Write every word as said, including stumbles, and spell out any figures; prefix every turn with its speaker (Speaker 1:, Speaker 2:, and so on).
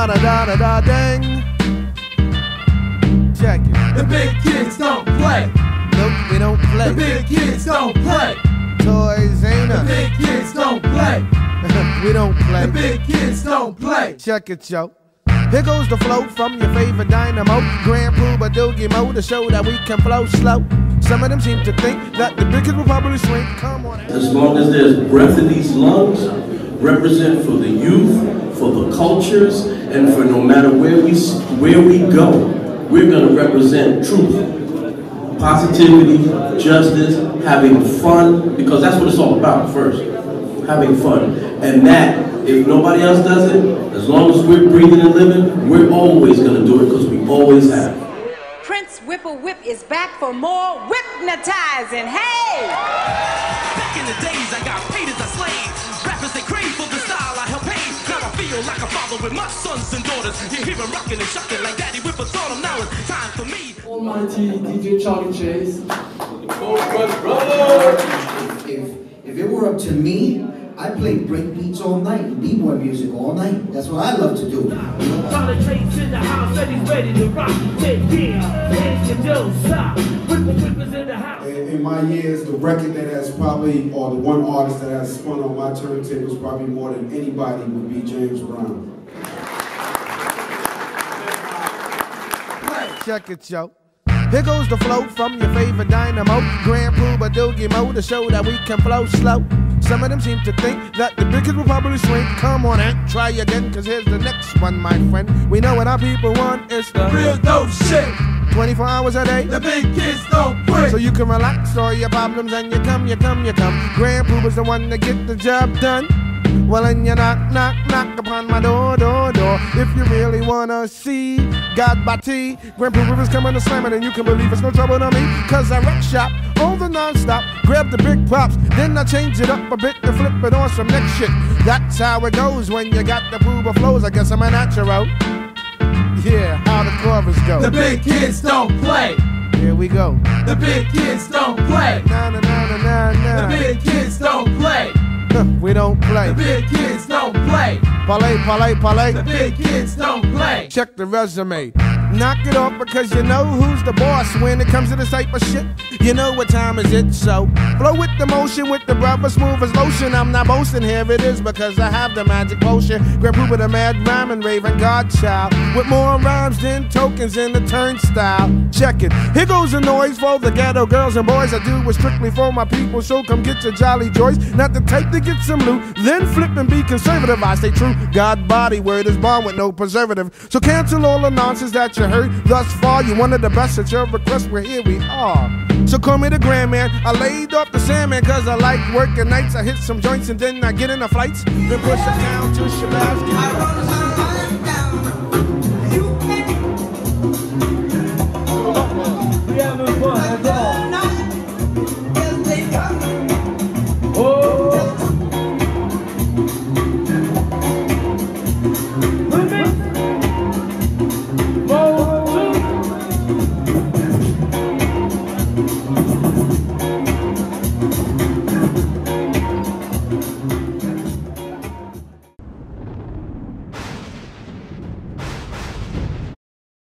Speaker 1: da da da da da dang. Check it.
Speaker 2: The big kids don't play.
Speaker 1: Nope, we don't play.
Speaker 2: The big kids don't play.
Speaker 1: Toys ain't
Speaker 2: The
Speaker 1: us.
Speaker 2: big kids don't play.
Speaker 1: We don't play.
Speaker 2: The big kids don't play.
Speaker 1: Check it, yo. Here goes the flow from your favorite dynamo, Grand Pooba Doogie Mo, to show that we can flow slow. Some of them seem to think that the big kids will probably shrink. Come on.
Speaker 3: As long as there's breath in these lungs, represent for the youth, for the cultures, and for no matter where we where we go, we're gonna represent truth, positivity, justice, having fun, because that's what it's all about first, having fun. And that, if nobody else does it, as long as we're breathing and living, we're always gonna do it because we always have.
Speaker 4: Prince Whipple Whip is back for more hypnotizing. Hey!
Speaker 5: Back in the days, I got paid as a slave. Rappers, they crave for the style I help pay. Now I feel like a father with my sons and daughters. You hear them rocking and shocking like Daddy Whipper taught them. Now it's time for me.
Speaker 6: Almighty D J Charlie Chase.
Speaker 7: If, if it were up to me, I play break beats all night, b-boy music all night. That's what I love to do.
Speaker 8: Charlie Chase in the house and he's ready to rock. Take care, hands you don't stop. Whipper whippers in the house.
Speaker 9: In, in my years, the record that has probably, or the one artist that has spun on my turntables probably more than anybody would be James Brown.
Speaker 1: Check it, yo. Here goes the flow from your favorite dynamo, Grand Pooba Doogie Mo, to show that we can flow slow. Some of them seem to think that the big kids will probably shrink. Come on and try again, cause here's the next one, my friend. We know what our people want, it's the
Speaker 2: real dope shit.
Speaker 1: twenty-four hours a day.
Speaker 2: The big kids don't quit.
Speaker 1: So you can relax all your problems and you come, you come, you come. Grand Pooba's the one to get the job done. Well, and you knock, knock, knock upon my door, door, door. If you really wanna see God Bati, Grand Pooba River's coming to slam it, and you can believe it's no trouble to me. Cause I wreck shop, all the non-stop, grab the big props, then I change it up a bit to flip it on some next shit. That's how it goes when you got the Pooba flows. I guess I'm a natural. Yeah, how the chorus go.
Speaker 2: The big kids don't play.
Speaker 1: Here we go.
Speaker 2: The big kids don't play.
Speaker 1: Na na na na na na.
Speaker 2: The big kids don't play.
Speaker 1: We don't play.
Speaker 2: The big kids don't play.
Speaker 1: Parlay, parlay, parlay.
Speaker 2: The big kids don't play.
Speaker 1: Check the resume. Knock it off because you know who's the boss when it comes to this type of shit. You know what time is it, so flow with the motion with the brother smooth as lotion. I'm not boasting, here it is because I have the magic potion. Grand Pooba the mad rhyming raving godchild with more rhymes than tokens in the turnstile. Check it. Here goes the noise for the ghetto girls and boys. I do it strictly for my people, so come get your jolly joys. Not the type to get some loot, then flip and be conservative. I stay true, God body, word is born with no preservative. So cancel all the nonsense that you heard thus far. You wanted the best at your request, well here we are. So call me the Grand Man. I laid off the Sandman cause I like working nights. I hit some joints and then I get in the flights, then push it down to Shabazz.